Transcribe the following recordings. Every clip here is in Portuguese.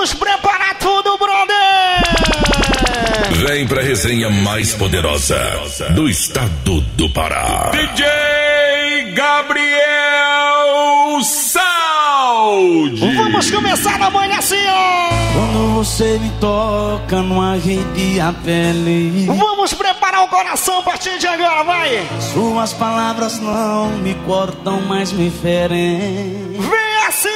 Vamos preparar tudo, brother! Vem pra resenha mais poderosa do estado do Pará. DJ Gabriel Saúde. Vamos começar na manhã assim, ó. Quando você me toca, não arrepia a pele. Vamos preparar o coração a partir de agora, vai. Suas palavras não me cortam, mas me ferem. Vem assim.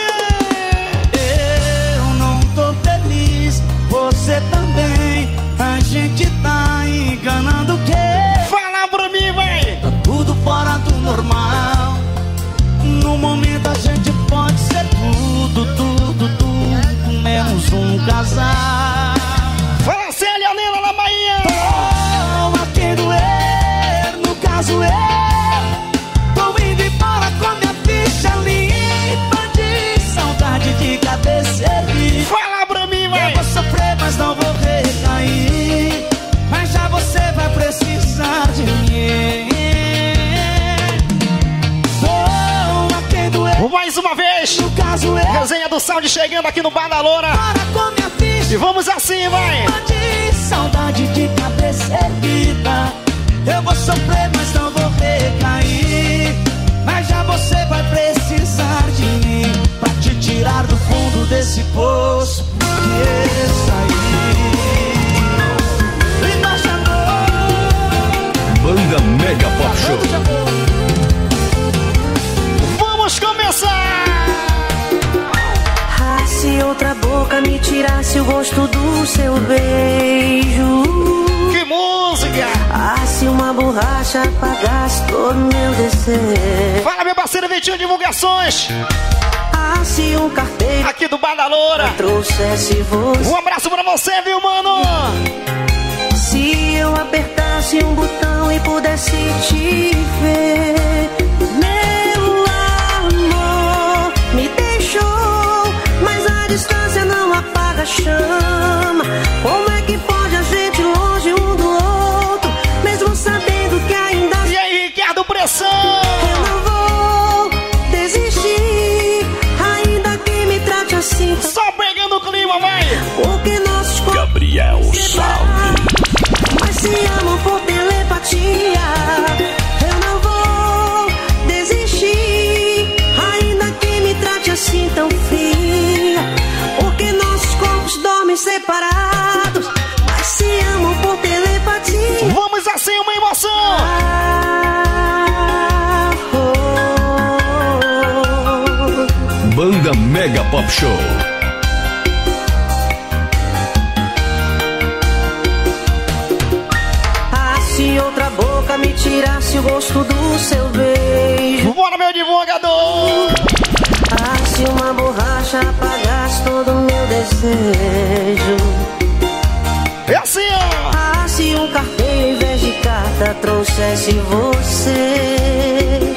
Eu não tô feliz, você também. A gente tá enganando o quê? Fala pra mim, vai. Tá tudo fora do normal. No momento a gente pode ser tudo, menos um casal. Fala, Célia Lila na Bahia. Tô a quem doer, no caso eu tô indo embora com minha ficha limpa de saudade de cabeça erguida. Fala pra mim, vai. Eu vou sofrer, mas não vou recair. Mas já você vai precisar de mim. Tô a quem doer, Mais uma vez. no caso eu Resenha do Sound chegando aqui no Bar da Loura. para com minha ficha E vamos assim, vai. de saudade de cabeça erguida. Eu vou sofrer, mas não vou recair. Mas já você vai precisar de mim pra te tirar do fundo desse poço que eu saí. Banda Mega Pop Show. Vamos começar. Ah, se outra boca me tirasse o gosto do seu beijo. Que música. Ah, se uma borracha apagasse todo meu desejo. Fala, meu parceiro Vitinho Divulgações. Ah, se um carteiro Aqui do Bar da Loura. trouxesse você. Um abraço pra você, viu, mano? Se eu apertasse um botão e pudesse te ver. Meu amor me deixou, mas a distância não apaga a chama. Como é que pode a gente longe um do outro, mesmo sabendo que ainda E aí, Ricardo Pressão? eu não vou desistir, ainda que me trate assim. Só pegando o clima, vai. Porque nossos corpos Gabriel Saúde. mas se amam por telepatia. Eu não vou desistir, ainda que me trate assim tão fria. Porque nossos corpos dormem separados, mas se amam por telepatia. Vamos assim, uma emoção. Ah, oh. Banda Mega Pop Show. Se outra boca me tirasse o gosto do seu beijo. Bora, meu divulgador. Ah, se uma borracha apagasse todo o meu desejo. É assim, ó. Ah, se um carteiro em vez de carta trouxesse você.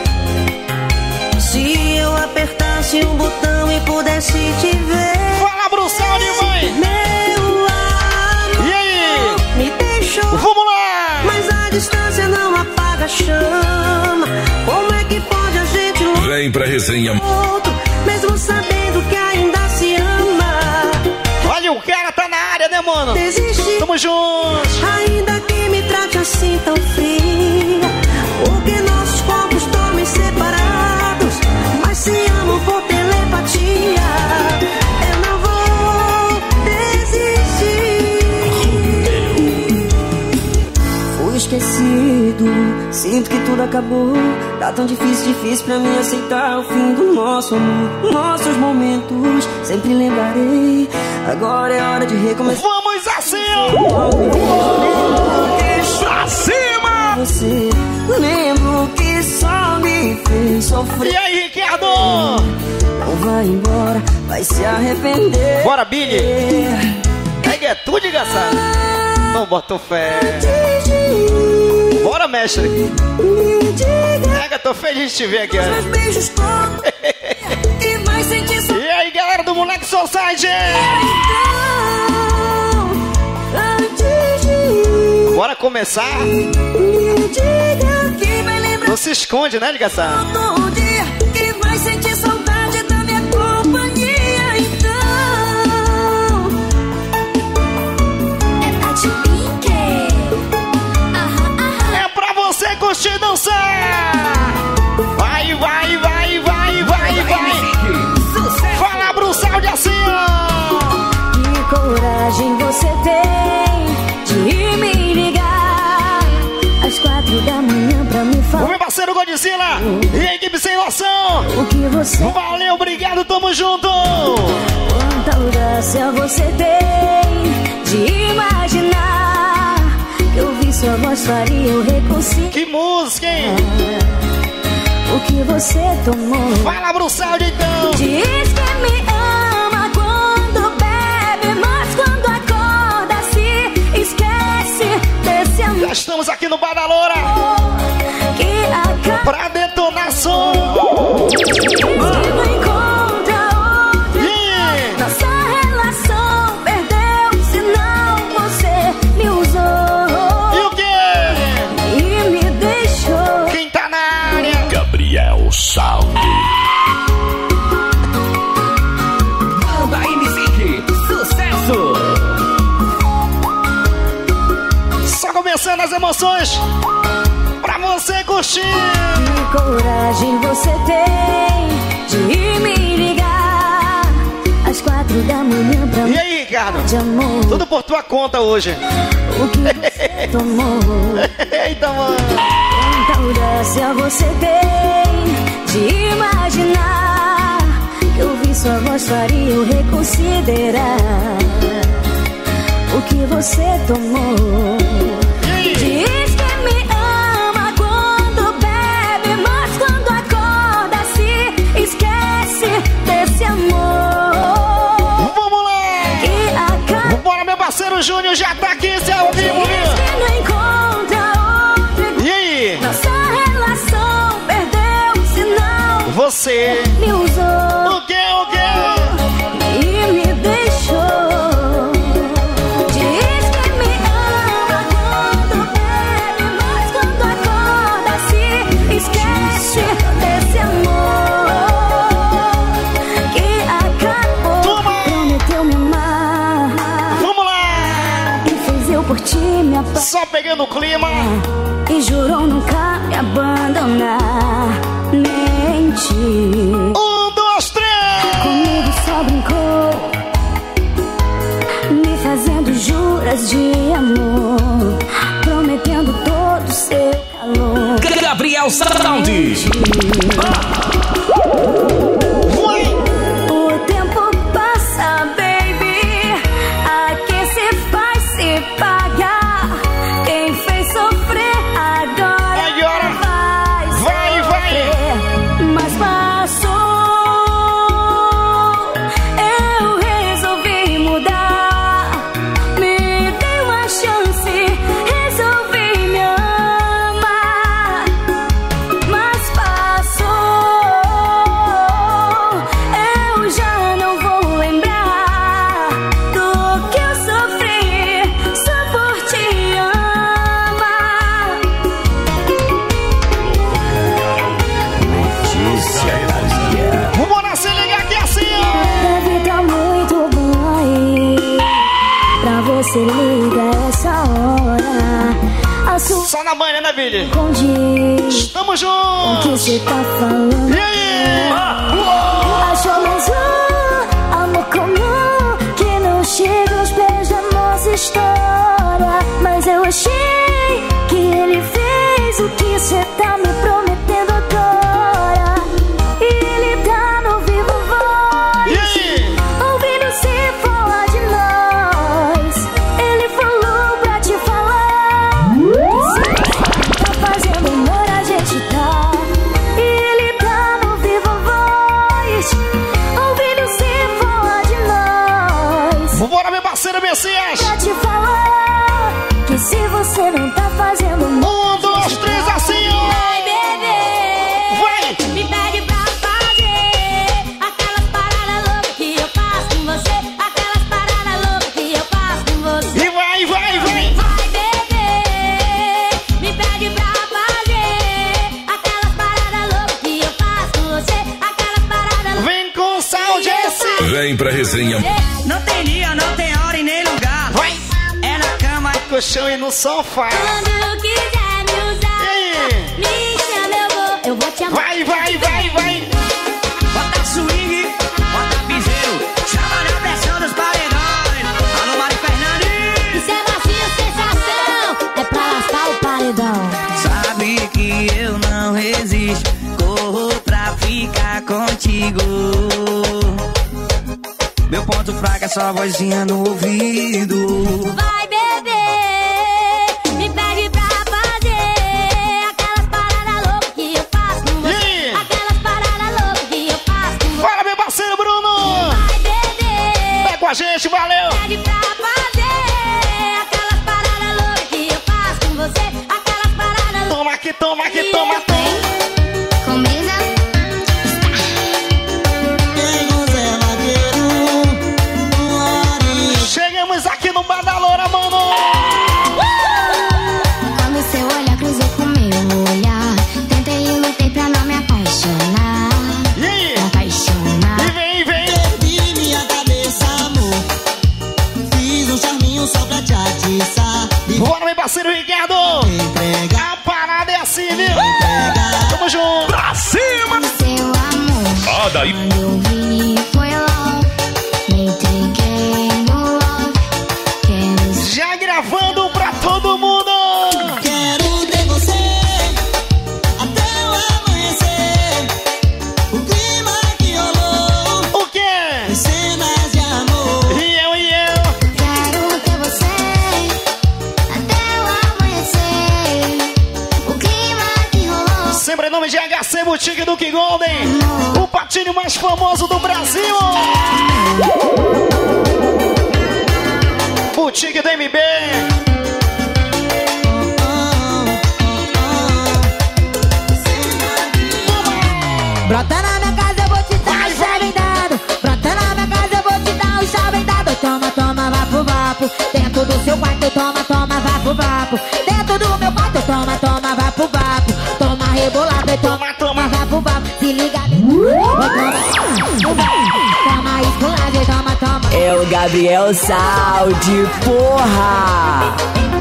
Se eu apertasse um botão e pudesse te ver. Fala, Bruxão de mãe. Meu amor E aí? me deixou, Vamos lá. mas a distância não apaga a chama. Como é que pode a gente longe Vem pra resenha. outro, mesmo sabendo que ainda se ama? Olha, o cara tá na área, né, mano? Desistir, Tamo juntos. ainda que me trate assim tão fria. Porque nossos corpos dormem separados, mas se amam por telepatia. Eu não vou desistir. Fui esquecido, sinto que tudo acabou. Tá tão difícil pra mim aceitar o fim do nosso amor. Nossos momentos sempre lembrarei. Agora é hora de recomeçar. Vamos assim, ó. Pra cima! Você lembro que só me fez sofrer. E aí, Ricardo? Não vai embora, vai se arrepender. Bora, Billy. É tudo engraçado. Não botou fé. Bora, mestre. Me diga Pega, tô feliz de te ver aqui, os ó. meus beijos todos que vai sentir só. E aí, galera do Moleque Society? Antes de Bora começar? me diga que vai lembrar Não se esconde, né, ligação? todo dia, que vai sentir saudade da minha companhia. Então Godzilla e a equipe sem noção. O que você... Valeu, obrigado, tamo junto. Quanta audácia você tem de imaginar que ouvir sua voz faria eu reconciliar. Que música, hein? O que você tomou? Fala pro Saúde, então. Diz que me ama quando bebe, mas quando acorda se esquece desse amor. Já estamos aqui no Bar da Loura Que acaba pra detonar som. que não encontra outra. Nossa relação perdeu, senão você me usou. E o quê? E me deixou. Quem tá na área? Gabriel Salve. Banda MC, sucesso! Só começando as emoções pra você curtir. Que coragem você tem de me ligar às 4 da manhã pra E aí, Ricardo? de amor. Tudo por tua conta hoje. O que você tomou? Eita, mano. Quanta audácia você tem de imaginar que ouvir sua voz faria eu reconsiderar o que você tomou. Diz que me ama quando bebe, mas quando acorda se esquece desse amor Vamos lá. que acaba. Bora, meu parceiro Júnior, já tá aqui, esse é ao vivo, Diz viu? que não encontra outra. E aí? Nossa relação perdeu, senão Você. me usou O quê? e me deixou. Diz que me ama quando bebe, mas quando acorda se esquece desse amor que acabou. Toma! Prometeu me amar Vamos lá. e fez eu por ti me apaixonar. Só pegando o clima. E jurou nunca me abandonar. Mentir 1, 2, 3. comigo, só brincou, me fazendo juras de amor, prometendo todo o seu calor. Gabriel Salve! O tempo passa, baby, a quem se faz se pagar. Quem fez sofrer agora vai sofrer. Mas passou, eu resolvi mudar. Me dei uma chance, resolvi me amar. Mas passou, eu já não vou lembrar do que eu sofri só por te amar. Vamos se ligar aqui assim, ó. Deve tá muito bom aí pra você ligar essa hora. A sua Só na manhã, né, Billy? condiz Tamo o que junto. cê tá falando. E aí? Achou mais um amor comum que não chega aos pés da nossa história. Mas eu achei que ele fez o que cê tá me prometendo agora. E ele tá no Vivo E Voz, aí? ouvindo se falar de nós. Ele falou pra te falar que tá fazendo amor, a gente tá. E ele tá no Vivo Voz, ouvindo se falar de nós. Vambora, meu parceiro Messias. Pra te falar que se você não tá fazendo amor, 1, 2, 3, assim, ó. vai beber. Vai. Me pede pra fazer aquelas paradas loucas que eu faço com você. Aquelas paradas loucas que eu faço com você. E vai. Vai beber. Me pede pra fazer aquelas paradas loucas que eu faço com você. Aquelas paradas loucas. Vem com saúde esse. Vem pra resenha. Não tem dia, não tem hora e nem lugar. Vai. É na cama. Colchão e no sofá. Quando quiser me usar, E aí? me chama, eu vou te amar. Vai. Bota swing, bota piseiro. Chama na pressão dos paredões. Alô, Mari Fernandes. Isso é vazio, sensação, é pra lascar o paredão. Sabe que eu não resisto. ligou. Meu ponto fraco é só a vozinha no ouvido. Vai beber, me pede pra fazer aquelas paradas loucas que eu faço com você. Aquelas paradas loucas que eu faço com você. Fala, meu parceiro Bruno! Vai beber, Vem com a gente, valeu! pede pra fazer aquelas paradas loucas que eu faço com você. Aquelas paradas loucas. Toma aqui, toma aqui, toma, toma! Com brisa. Chegamos aqui no Bar da Loura, mano! Quando seu olhar cruzou com meu olhar, tentei e lutei pra não me apaixonar. E aí? Me apaixonar. E vem, vem! Perdi minha cabeça, amor. Fiz um charminho só pra te atiçar. Bora, meu parceiro Ricardo! Entregar, A parada é assim, viu? entregar. Tamo junto! Pra cima! Seu amor. Ah, daí. Quando eu vi foi long. Me entreguei no love. Quero Já gravando pra todo mundo! Quero ter você até o amanhecer. O clima que rolou, O quê? cenas de amor. E eu? Quero ter você até o amanhecer. O clima que rolou. Sempre em nome de HC Boutique Duke Golden, o patinho mais famoso do Brasil! Boutique do MB! Brota na minha casa, eu vou te dar um chave dado. Brota na minha casa, eu vou te dar um chave dado. Toma, toma, vapo, vapo. Dentro do seu quarto, toma, toma, vapo, vapo. Dentro do meu quarto, toma, toma, vapo, vapo. Toma rebolado, toma, toma, vapo, vapo. Se liga, toma esculagem, toma, toma. É o Gabriel Saldi, porra!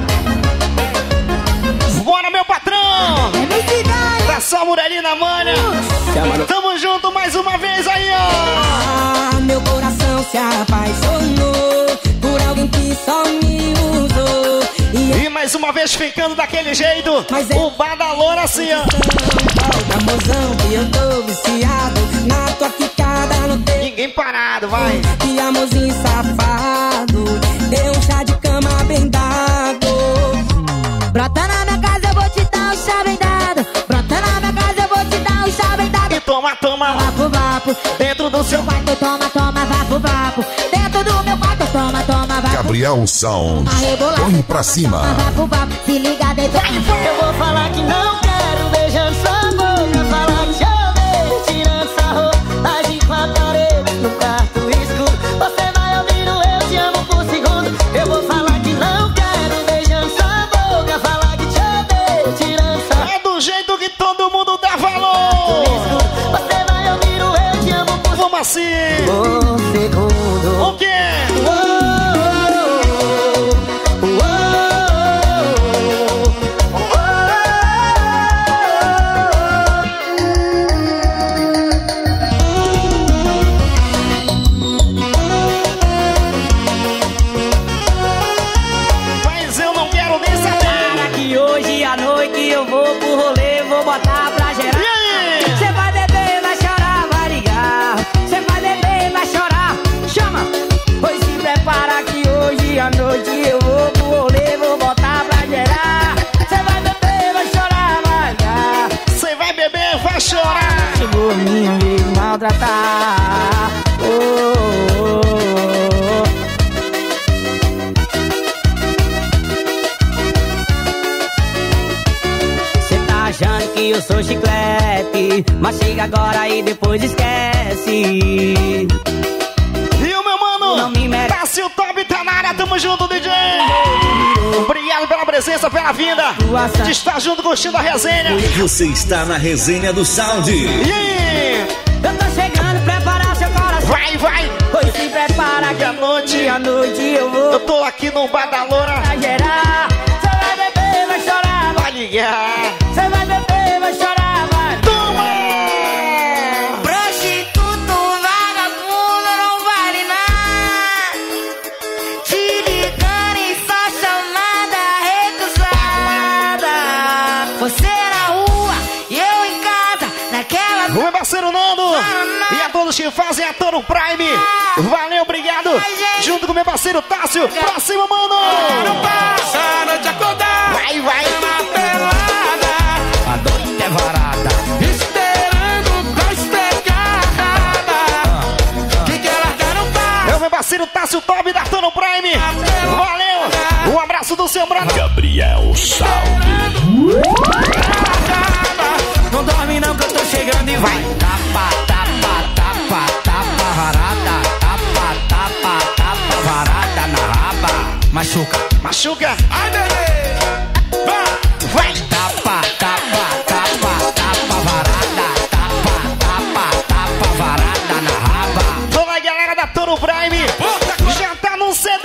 Bora, meu patrão! É minha cidade. Tá só Muralina, mana! Tamo junto mais uma vez aí, ó! Ah, meu coração se apaixonou por alguém que só me usou. E E mais uma vez ficando daquele jeito, Mas é- o Bar da Loura assim, ó! falta mozão que eu tô viciado na tua quicada no teu. Ninguém parado, vai! Que amorzinho safado, deu um chá de cama bem dado. Brota na minha casa, eu vou te dar um chá bem dado. Brota na minha casa, eu vou te dar um chá bem dado. E toma, toma! Vapo, vapo. Dentro do seu Meu quarto, toma, toma, vapo, vapo. Dentro do meu quarto, toma, toma, vapo. Gabriel Sound. Põe pra cima. Vapo, vapo. Se liga, dentro. Eu vou falar que não quero, beijando sua boca. Falar que te odeio, tirando sarro. As de quatro paredes no quarto escuro. Você vai ouvir o eu te amo por segundo. Eu vou falar que não quero, beijando sua boca. Falar que te odeio, tirando sarro. É do jeito que todo mundo dá valor! Você vai ouvir o eu te amo por Vamos assim! segundo. O quê? Mas eu não quero nem saber! Que hoje à noite eu vou pro rolê, vou botar pra gerar. E aí? Cê vai beber, vai chorar, vai ligar. Cê vai beber, vai chorar, chama. Pois se prepara que hoje à noite eu vou pro rolê, vou botar pra gerar. Cê vai beber, vai chorar, vai ligar. Você vai beber, vai chorar! Chegou minha vez de maltratar. Oh, oh, oh, oh. Cê tá achando que eu sou chiclete, mas chega agora e depois esquece. E o meu mano, Não me merece. Tássio Top tá na área, tamo junto, DJ! Obrigado pela presença, pela vinda de estar junto curtindo a resenha. Você está na resenha do Sound. E aí? Eu tô chegando, preparar seu coração. Vai, vai! Pois se prepara que à noite eu vou Eu tô aqui no Bar da Loura, pra gerar. Cê vai beber, vai chorar, vai ligar! cê vai beber, vai chorar, vai. Toma! Prostituto, vagabundo, não vale nada. Te ligando e só chamada recusada. Você na rua e eu em casa, naquela. O meu parceiro Nando e a todos que fazem a Toro Prime. Valeu, obrigado. Junto com meu parceiro Tássio. Pra cima, mano. Não passa a noite acordar. Vai. Na pelada. A noite é varada. Esperando pra especada. Que quer largar não passa. É o meu parceiro Tássio Top da Toro Prime. Valeu. Um abraço do seu brother Gabriel Salve. Não dorme não que eu tô chegando e vai. Tapa, varada. Tapa, varada na raba. Machuca. Ai, bebê. Vai. Tapa, varada. Tapa, varada na raba. Toda a galera da Toro Prime já tá no CD.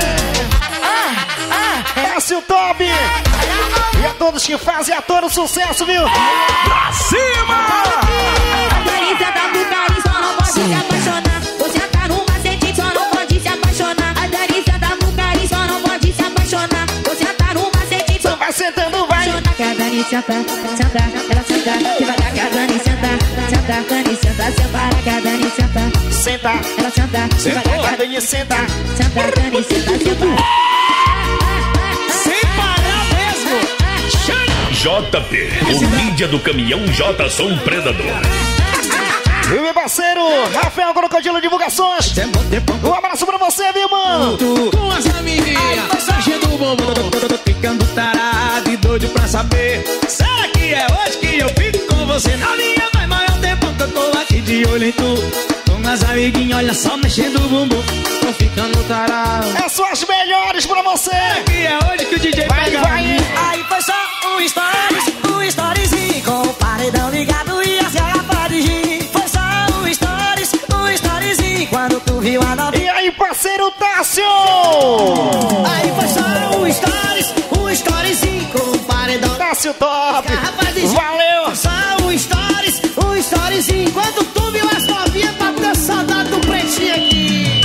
Tássio Top. E a todos que fazem a Toro sucesso, viu? Pra cima. A delícia da putaria só não pode se apaixonar. Você tá no macete, só não pode se apaixonar. A delícia da putaria só não pode se apaixonar. Você tá no macete, só Vai sentando, vai. que a Dani senta, ela senta, devagar que a Dani senta, Dani senta, separa que a Dani senta, Senta. ela senta, devagar que a Dani senta. Dani senta, separa. Sem parar mesmo. JP, o mídia do caminhão J Som Predador. E o meu parceiro Rafael Crocodilo Divulgações. Um abraço pra você, viu, mano? Com as amiguinhas, sargento bombom. Tô ficando tarado e doido pra saber. Será que é hoje que eu fico com você? Na minha vai maior tempo que eu tô aqui de olho em tu. Com as amiguinhas, olha só mexendo o bumbum. Tô ficando tarado. Essas são as melhores pra você. Será que é hoje que o DJ pega? Vai. Aí foi só um storyzinho com o paredão ligado e as garrafas de gin. Foi só um storyzinho quando tu viu a novinha. E aí, parceiro Tássio? Aí foi só um storyzinho com o paredão. Tássio Top. Garrafa de gin. Valeu. Foi só um storyzinho quando tu viu as novinhas pra ter saudade do pretinho aqui.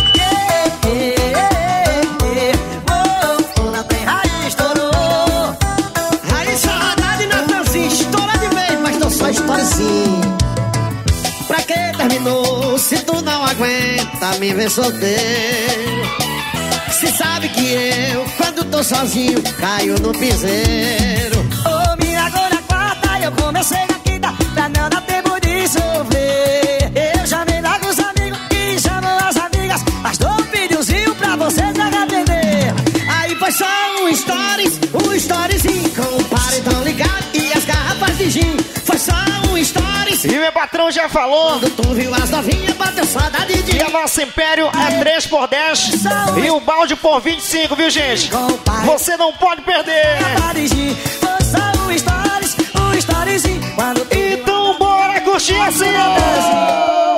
Na terra estourou. Aí saudade Natanzinho, estoura de vez, mas não só storyzinho. Pra que terminou se tu não aguenta me ver solteiro? Se sabe que eu, quando tô sozinho, caio no piseiro. Ô, minha agora quarta, eu comecei a quinta, pra não dar tempo de sofrer. Eu chamei logo os amigos e chamam as amigas, mas dou um videozinho pra vocês não atender. Aí foi só um storyzinho com o paredão ligado e as garrafas de gin. Foi só um stories. E meu patrão já falou. Quando tu viu as novinhas, bateu saudade de E a nossa Império é 3 por 10 e o balde por 25, viu, gente? Você não pode perder. Foi só um storyzinho. Quando tu Então bora curtir assim, ó.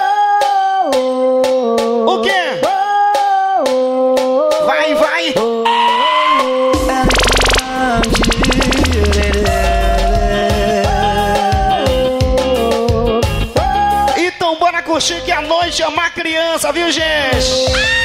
O quê? Vai. Então bora curtir que a noite é uma criança, viu, gente?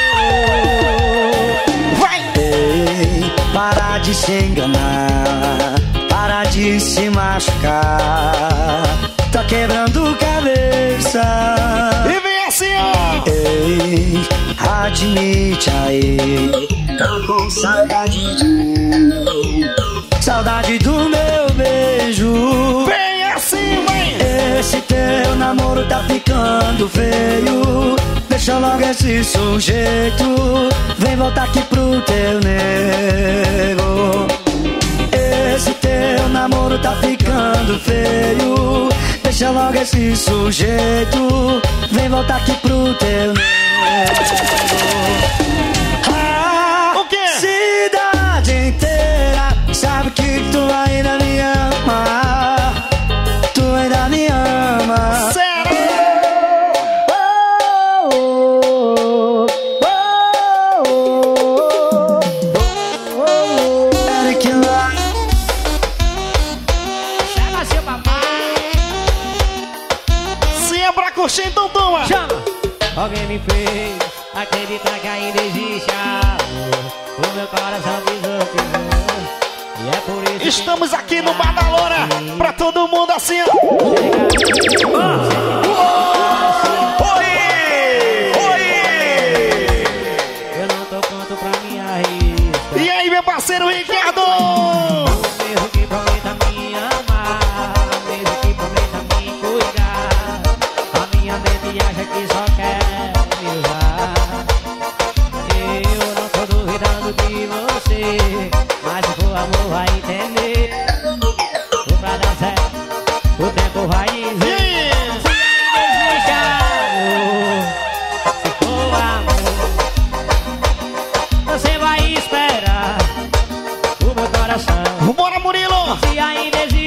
Vai! Para de se enganar, para de se machucar. Tá quebrando cabeça. E vem assim, ó! Ei, admite aí, tô com saudade de mim. Saudade do meu beijo. Vem assim, mãe! Esse teu namoro tá ficando feio. Deixa logo esse sujeito. Vem voltar aqui pro teu nego. Esse teu namoro tá ficando feio. Deixa logo esse sujeito. Vem voltar aqui pro teu nego. O quê? Cidade inteira sabe que tu ainda me ama. Tu ainda me ama. Sério? Eric lá. chama seu papai. Se é pra curtir, então toma! Chama! Alguém me fez acreditar que ainda existe amor. O meu coração desopinou. E é por isso Estamos aqui no Badalona pra todo mundo assim, ó.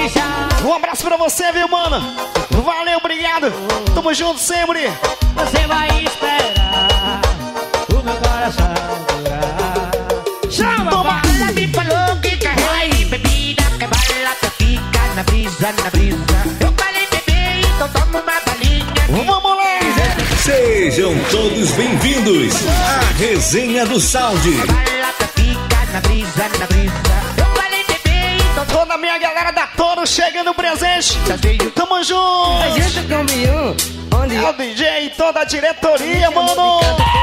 Um abraço pra você, viu, mano? Valeu, obrigado. Tamo junto sempre. Você vai esperar o meu coração durar. Chama, toma. Ela me falou que carrega bebida, que bala, que fica na brisa, na brisa. Eu falei beber, então toma uma balinha. Vamos lá. Sejam todos bem-vindos à Resenha do Sound. Bala, que fica na brisa, na brisa. Eu falei beber, então Toda a minha galera da Toro chegando presente. Tamo junto. a gente caminhou. Onde É o DJ e toda a diretoria, mano.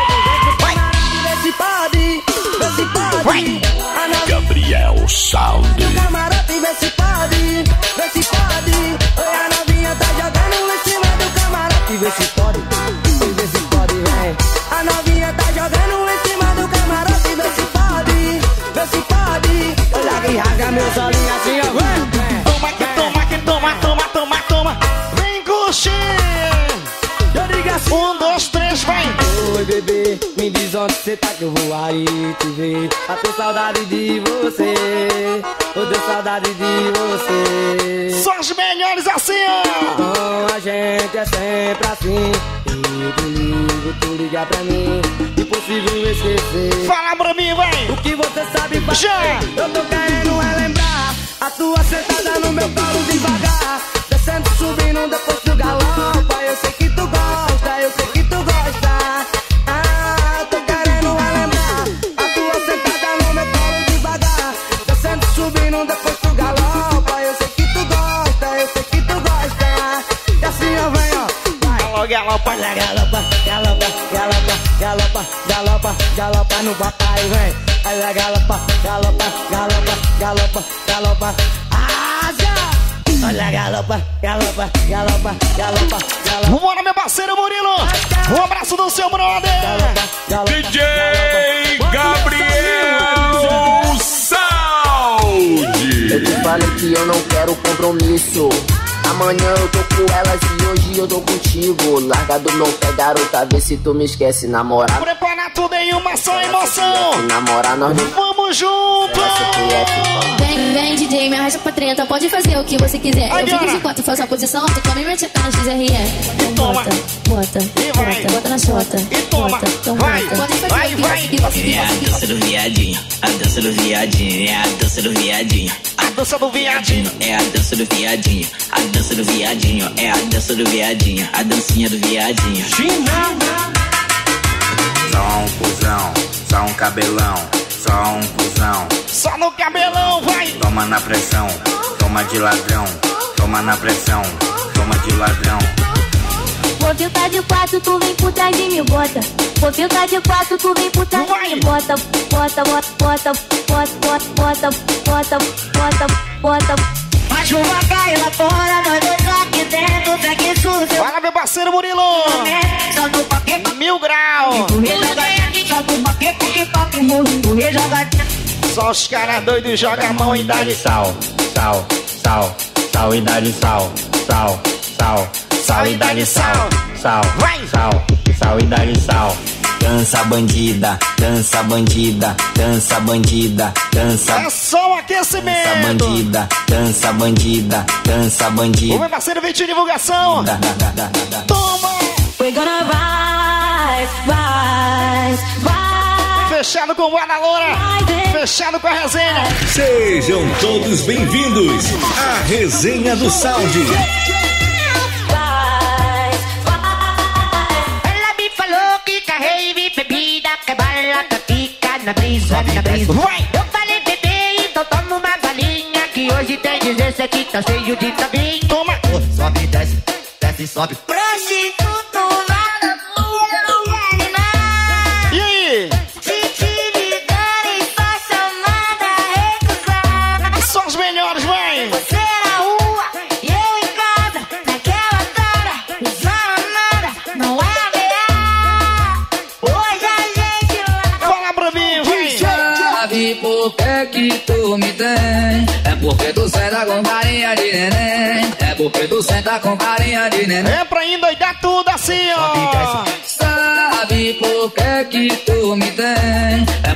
Vê se pode, vê se pode. Gabriel Sound. Camarote, vê se pode, vê se pode. Oi, a novinha tá jogando em cima do camarote. Vê se pode, vê se pode, vem. A novinha tá jogando em cima do camarote. Vê se pode, vê se pode. Olha que rasga meu solinho assim, ó. Toma, que toma, que toma, toma, toma, toma. Vem curtir. Eu digo assim. 1, 2, 3, vai. Oi, bebê, me diz onde cê tá que eu vou aí te ver. Eu tenho saudade de você, eu tenho saudade de você. Só os melhores assim, ó. Com a gente é sempre assim. Eu te ligo, tu liga pra mim. Impossível esquecer. Fala pra mim, vai. O que você sabe fazer? Já. Eu tô querendo relembrar a tua sentada no meu colo devagar. Descendo, subindo, depois do galopa. Eu sei que tu gosta, eu sei que tu gosta. Ah, eu tô querendo relembrar a tua sentada no meu colo devagar. Descendo, subindo, depois do galopa. Eu sei que tu gosta, eu sei que tu gosta. E assim eu venho, ó. Alô, galopa. Olha, galopa, galopa, galopa, galopa, galopa, galopa no papai, vem. Olha, galopa, galopa, galopa, galopa, galopa. Asa! Olha, galopa, galopa, galopa, galopa, galopa. Bora, meu parceiro Murilo. Um abraço do seu brother. DJ Gabriel Sound. Eu te falei que eu não quero compromisso. Amanhã eu tô com elas e hoje eu tô contigo. Larga do meu pé, garota, vê se tu me esquece. Namorar, Prepara tudo em uma só emoção. namorar nós não. Vamos junto. Vem, DJ, me arrasta pra treta. Pode fazer o que você quiser. Eu fico de quatro, faz a posição. Tu come minha teta no XRE. toma. Bota, bota na chota. E toma. Vai, vai, vai. É a dança do viadinho, a dança do viadinho, é a dança do viadinho. A dança do viadinho. É a dança do viadinho, a dança do viadinho, é a dança do viadinho, a dancinha do viadinho. Só um cuzão, só um cabelão, só um cuzão. Só no cabelão, vai. Toma na pressão, toma de ladrão, toma na pressão, toma de ladrão. Vou ficar de quatro, tu vem por trás de mim, bota. Vou ficar de quatro, tu vem por trás de mim, bota. Bota, bota, bota, bota, bota, bota, bota, bota. a chuva cai lá fora, nós dois aqui dentro. Segue sujo, Fala, meu parceiro Murilo. só no paquete. 1000 graus. Só no paquete que toca o mundo. Só os caras doidos jogam a mão e dá de Sal, sal, sal, sal e dá-lhe sal, sal, sal, sal e dá-lhe sal, sal, Vai. sal, sal e dá-lhe sal. Dança bandida, dança bandida, dança bandida, dança. É só um Dança aquecimento. bandida, dança bandida, dança O bandida. meu parceiro vem de divulgação. Toma. We're gonna rise, rise, rise. Fechado com o Guadalora. Fechado com a resenha. Sejam todos bem-vindos à Resenha do Sound. Ela me falou que carrei bebida, que bala, que fica na brisa, na brisa. Vai. Eu falei bebê, então toma uma balinha, que hoje tem 17, tá cheio de tabinho. Toma. Sobe, desce, desce, sobe. Prostituto, nada, E aí? se te ligarem, faça nada, recusar. Só os melhores, vai. Você na rua, e eu em casa, naquela cara, nada, não é real. Hoje a gente lá. Fala pra mim, vai. Sabe por que tu me tem? É porque tu senta com carinha de neném. É porque tu senta com carinha de neném. É pra endoidar tudo assim, ó. Sabe por que tu me tem? É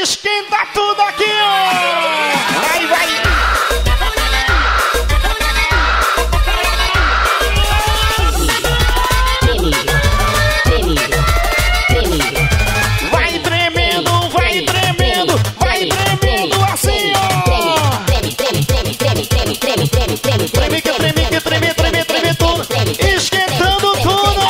esquenta tudo aqui, ó. Vai, vai. Vai tremendo, vai tremendo, vai tremendo assim, ó. Treme, treme, treme, treme, treme, treme, treme, treme, treme, treme, treme, treme, treme tudo, esquentando tudo.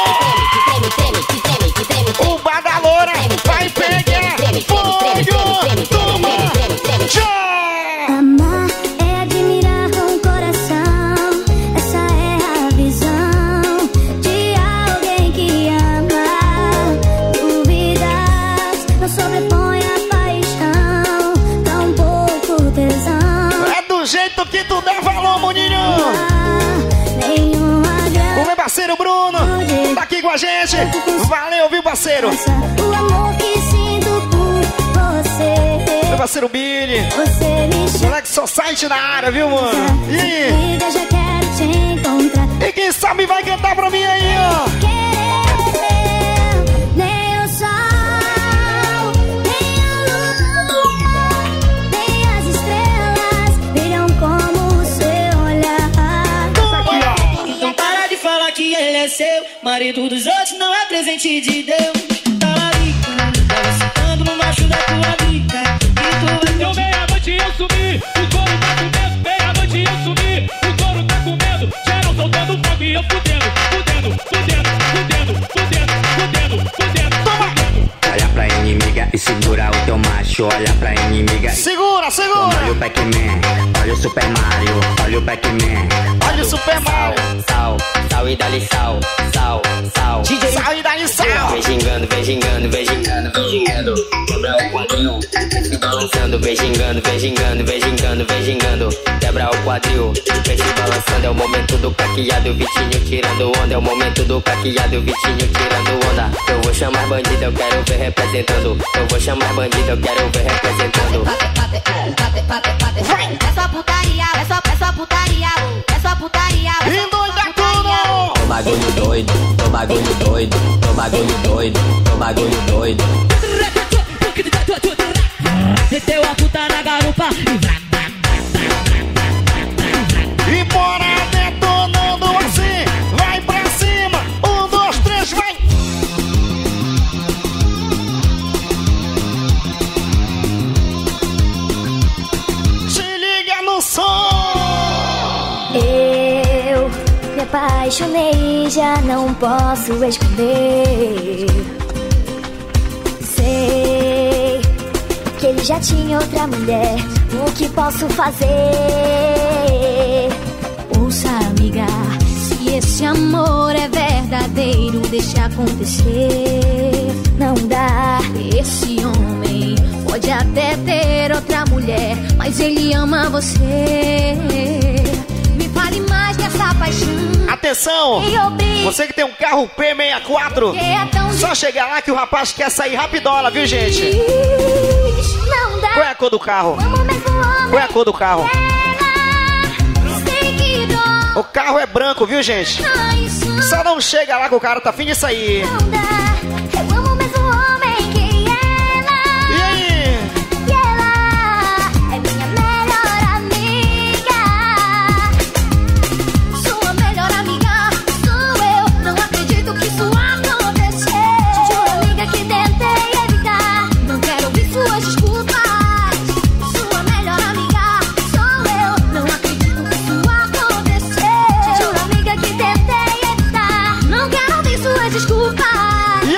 O badaloura vai pegar fogo, toma, tchau. Amar é admirar com o coração. Essa é a visão de alguém que ama. Dúvidas não sobrepõe a paixão, tão pouco tesão. É do jeito que tu der valor, Moninho. O meu parceiro Bruno tá aqui com a gente. Valeu, viu, parceiro? O amor que sinto por você. Meu parceiro Billy. Você me chama. Moleque Society na área, viu, mano? E aí? Liga, já quero te encontrar. E quem sabe vai cantar pra mim aí, ó. Querer nem o sol, nem a lua, nem as estrelas brilham como o seu olhar. Então para de falar que ele é seu. Marido dos outros não é presente de Deus. Tá sentando no macho da tua vida. Deu meia-noite e eu sumi. O couro tá com medo. Meia-noite e eu sumi. O couro tá com medo. Geral soltando fogo e eu fudendo. Fudendo, fudendo, fudendo, fudendo, fudendo, fudendo. Olha pra inimiga e segura o teu macho. Olha pra inimiga. Segura, segura. Olha o Pac-Man. Olha o Super Mario. Olha o Pac-Man. Olha o Super Mario. Sal, sal e dá-lhe sal. Sal, sal. DJ sal e dá-lhe sal. Vem gingando, vem gingando, vem gingando, vem gingando. Quebra o quadril, vem se balançando. Vem gingando, vem gingando, vem gingando, vem gingando. Quebra o quadril, vem se balançando. É o momento do caqueado, o Vitinho tirando onda. É o momento do caqueado, o Vitinho tirando onda. Eu vou chamar bandido, eu quero ver representando. Eu vou chamar bandido, eu quero ver representando. É só putaria, é só putaria, é só putaria. E doida tudo! Tô bagulho doido, tô bagulho doido, tô bagulho doido, tô bagulho doido. Meteu a puta na garupa E bora detonando assim. Vai pra cima. 1, 2, 3, vai. Se liga no som. Eu me apaixonei, já não posso esconder. Sei que ele já tinha outra mulher. O que posso fazer? Ouça, amiga, se esse amor é verdadeiro, deixa acontecer. Não dá. Esse homem pode até ter outra mulher, mas ele ama você. Me fale mais dessa paixão. Atenção! Você que tem um carro P64, só chegar lá que o rapaz quer sair rapidola, viu, gente? Não dá. Qual é a cor do carro? Qual é a cor do carro? O carro é branco, viu, gente? Só não chega lá que o cara tá afim de sair. Não dá. Eu amo o mesmo homem que ela. E aí? E ela é minha melhor amiga. Sua melhor amiga sou eu. Não acredito que isso aconteceu. Sua amiga que tentei evitar. Não quero ouvir suas desculpas. Sua melhor amiga sou eu. Não acredito que isso aconteceu. Sua amiga que tentei evitar. Não quero ouvir suas desculpas.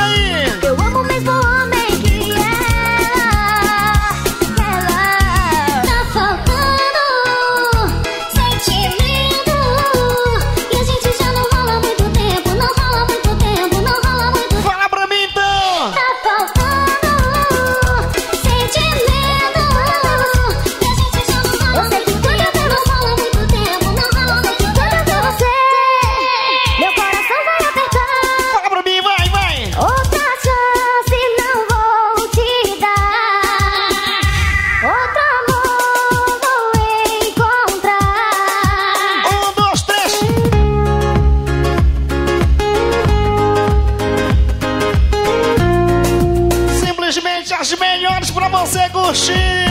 curtir.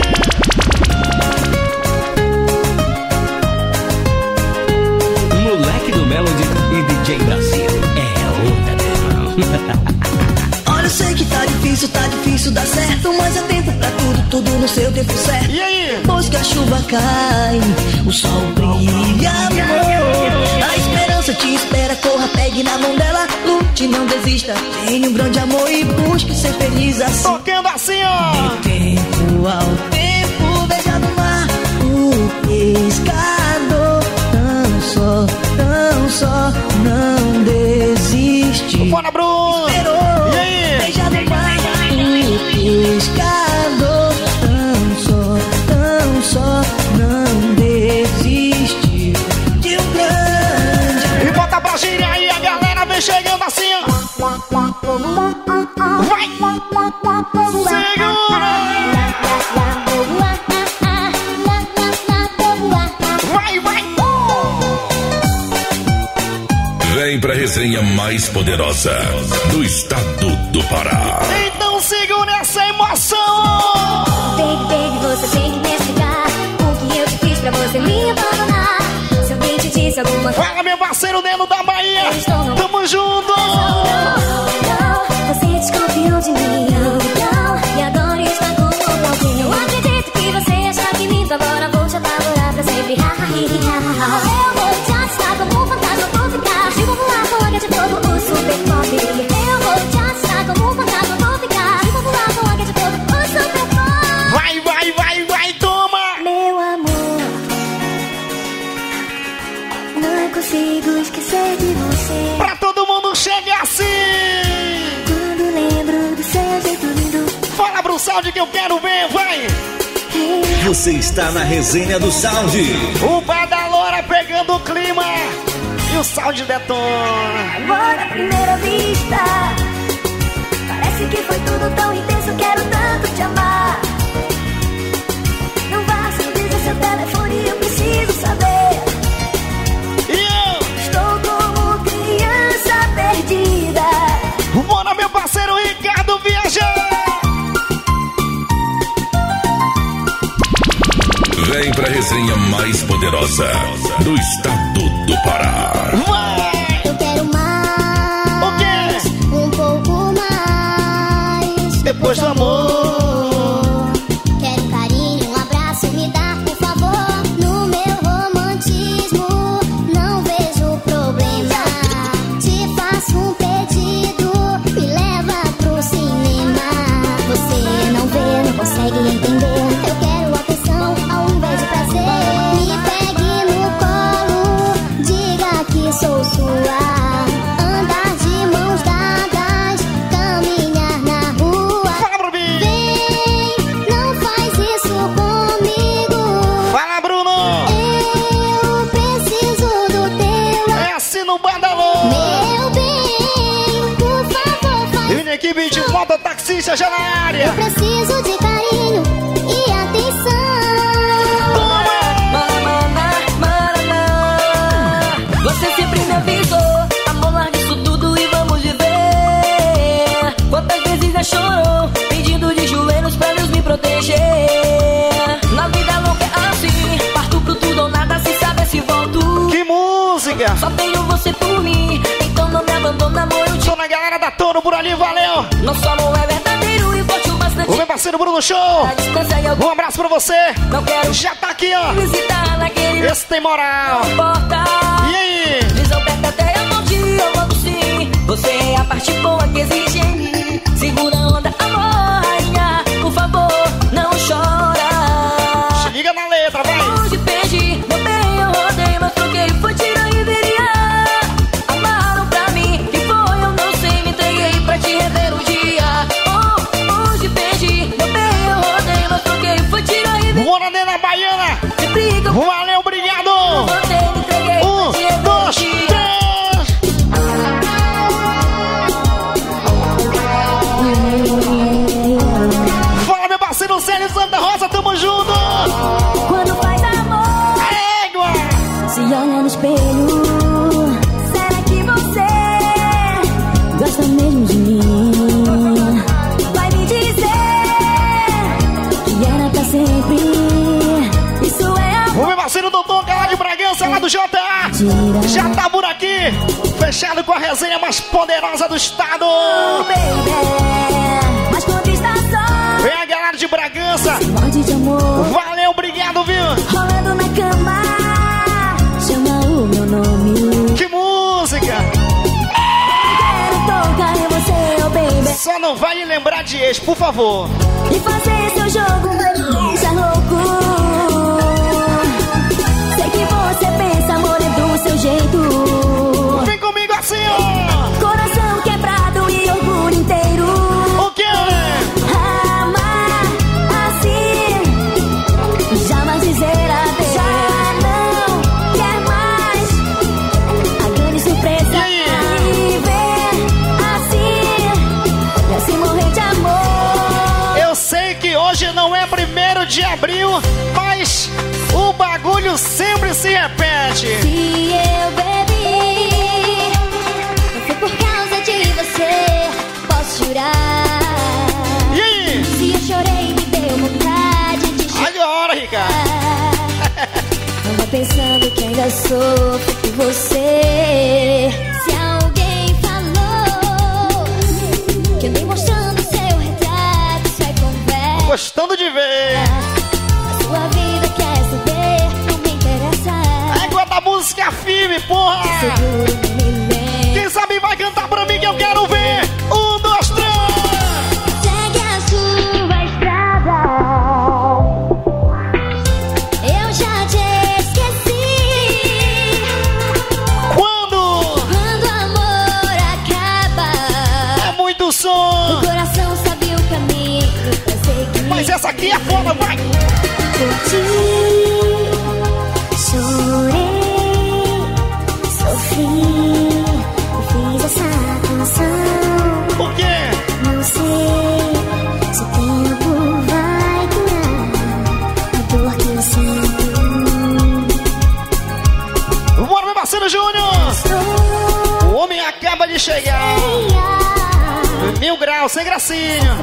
Moleque do Melody e DJ Brasil. É onda, meu irmão. Olha, eu sei que tá difícil dar certo, mas atenta pra tudo no seu tempo certo. E aí? Depois que a chuva cai, o sol brilha, amor. A esperança te espera, corra, pegue na mão dela, lute, não desista. Tenha um grande amor e busque ser feliz assim. Tocando assim, ó. De tempo ao tempo, veja no mar o pescador. Tão só, não desiste. Bora, Bruno! Esperou, e aí? veja no mar o pescador. Tão só, não desiste de um grande. E bota pra girar aí, a galera vem chegando assim, ó. Vai! Segura! Vem pra resenha mais poderosa do estado do Pará. Então segura essa emoção! Baby, você tem que me explicar o que eu te fiz pra você me abandonar. Se alguém te disse alguma coisa. Fala, meu parceiro Neno da Bahia! Tamo junto! Não, você desconfiou de mim. Não, e agora está com alguém. Eu acredito que você acha que minto. Agora vou te apavorar pra sempre. Eu vou te assustar como um fantasma, vou ficar. Eu vou voar com águia de fogo, o super pop. Eu vou te assustar como um fantasma, vou ficar. Eu vou voar com águia de fogo, o super pop. Vai, toma! Meu amor, não consigo esquecer de você. Pra todo mundo chega assim! Quando lembro do seu jeito lindo. Fala pro Sound que eu quero ver, vai! Você está na resenha do Sound. O bar da Loura pegando o clima e o Sound detona. Amor à primeira vista, parece que foi tudo tão intenso. Quero tanto te amar. Não vá sem dizer seu telefone, eu preciso saber. E eu estou como criança perdida. Bora, meu parceiro Ricardo Viajar. Vem pra resenha mais poderosa do estado do Pará. Vai! Eu quero mais. O quê? Um pouco mais. Depois do amor. Quero carinho, um abraço, me dá, por favor. No meu romantismo, não vejo problema. Te faço um pedido, me leva pro cinema. Você não vê, não consegue entender. Eu quero atenção ao invés de prazer. Me pegue no colo, diga que sou sua. Andar de mãos dadas, caminhar na rua. Fala pra mim! Vem, não faz isso comigo. Fala, Bruno! Eu preciso do teu. É assim no bar da Loura. Meu bem, por favor, faz. E minha equipe de mototaxista já na Eu área. preciso de carinho e atenção. Você sempre me avisou, amor, larga isso tudo e vamos viver. Quantas vezes já chorou, pedindo de joelhos pra Deus me proteger. Na vida louca é assim, parto pro tudo ou nada, sem saber se volto. Que música! Só tenho você por mim, então não me abandona, amor, eu te Tô na galera da Toro por ali, valeu! Nosso amor é verdadeiro e forte o bastante. O meu parceiro Bruno Show! A distância e algum Um abraço pra você! não quero Já tá aqui, ó! visitar naquele Esse tem moral! porta. E aí? Visão perto até eu não te amo sim. Você é a parte boa que existe em mim. Segura a onda, amor, rainha. Por favor, não chora. Se liga na letra, vai! Onde perdi, meu bem, eu rodei, mas troquei, foi tira e viria. Amaram pra mim, que foi, eu não sei, me entreguei pra te rever um dia. Oh, onde perdi, meu bem, eu rodei, mas troquei, foi tira e viria. Bora, Nena Baiana! Se briga, Valeu, obrigado! você me entreguei pra te rever um 2, dia. 3! Fala, meu parceiro Célio Santa Rosa, tamo junto! Quando faz amor, Égua! se olha no espelho, será que você gosta mesmo de mim? Vai me dizer que sempre. Isso é amor. O meu parceiro doutor lá de Bragança, lá do JA. Já tá por aqui. Fechado com a resenha mais poderosa do estado. Mas conquistação. Vem a galera de Bragança. Morte de amor. Valeu, obrigado, viu? Rolando na cama. Chama o meu nome. Que música! Quero tocar em você, oh baby. Só não vai me lembrar de ex, por favor. E fazer seu jogo me deixa louco. Sei que você pensa, amor, é do seu jeito. Vem comigo assim, ó. Coração quebrado e orgulho inteiro. O quê? Amar assim, jamais dizer adeus. Já não quer mais. A grande surpresa é ver assim e assim morrer de amor. Eu sei que hoje não é 1º de abril, mas o bagulho sempre se repete. Se eu bebi, não foi por causa de você, posso jurar. E aí? Se eu chorei, me deu vontade de chorar. Agora, Ricardo. Não vai pensando que ainda sofro por você. Se alguém falou que andei mostrando seu retrato, isso é conversa. Gostando de ver. A sua vida quer saber, não me interessa. Égua da música firme, porra. Seguro, não me lembro. Quem sabe vai cantar pra mim que eu quero ver. 1, 2, 3. Segue a sua estrada. Eu já te esqueci. Quando o amor acaba, é muito o som. coração sabe o caminho pra seguir. Mas essa aqui é foda, vai. Por ti, chorei, sofri, fiz essa canção. Por quê? Não sei se o tempo vai curar a dor que eu sinto. Bora, meu parceiro Júnior. O homem acaba de chegar. 1000 graus, sem gracinha.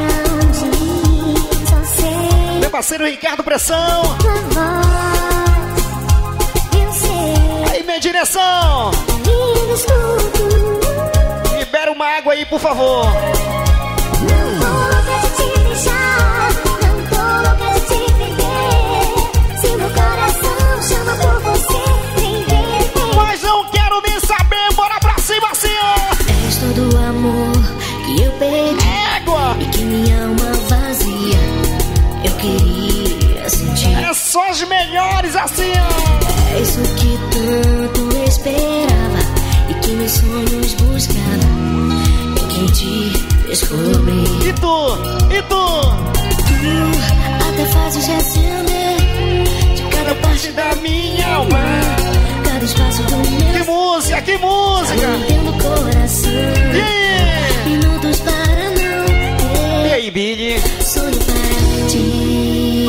Meu parceiro Ricardo Pressão. Aí, minha direção. Libera uma água aí, por favor. Não tô louca de te deixar, não tô louca de te perder. Se meu coração chama por você, vem ver. Mas não quero nem saber, bora pra cima assim, ó. És todo o amor que eu perdi. Égua. E que minha alma vazia eu queria sentir. É só as melhores assim, ó. É isso que tanto esperava e que meus sonhos buscava. É quem te descobri. E tu? E tu? Tu até fazes reacender de cada parte Da minha alma. cada espaço do meu. Que música, que música. Mantendo o coração. Yeah. Minutos para não ter. E aí, Billy? Sonho para ti.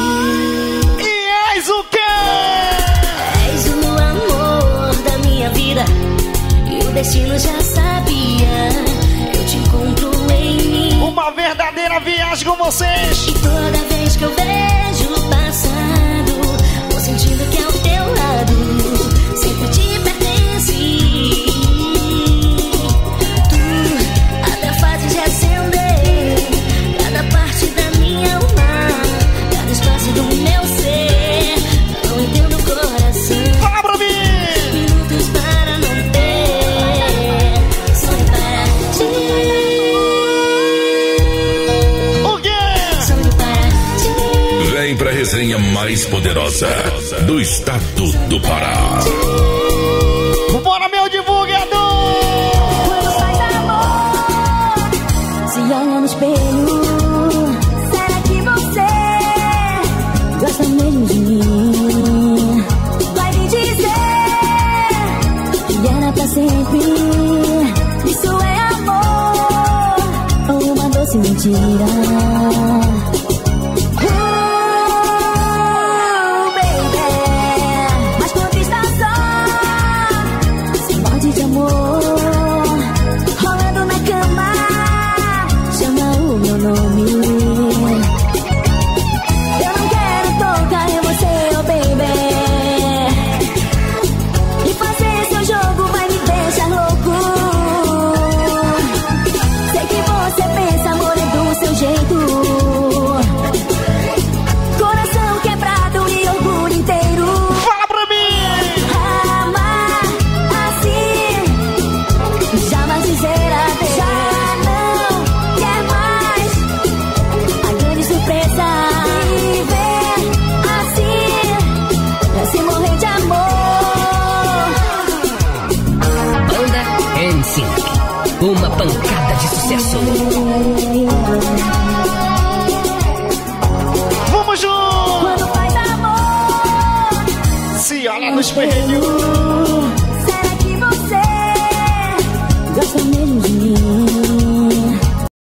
E és o quê? És o amor da minha vida e o destino já sabia. Eu te encontro em mim. Uma verdadeira viagem com vocês. E toda vez que eu vejo o passado, vou sentindo que ao teu lado sempre te pertence. Tu até fazes reacender cada parte da minha alma, cada espaço do meu ser. Não entendo o coração. Fala pra mim. Minutos para não ter. Sonho para ti. O quê? Sonho para ti. Vem pra resenha mais poderosa do estado do Pará. Bora, meu divulgador. Quando faz amor, se olha no espelho, será que você gosta mesmo de mim? Vai me dizer que era pra sempre. Isso é amor ou uma doce mentira? Mas conquistação, sem morte de amor, rolando na cama, chama o meu nome. Eu não quero sucesso. Vamos juntos! Quando faz amor, se olha no espelho.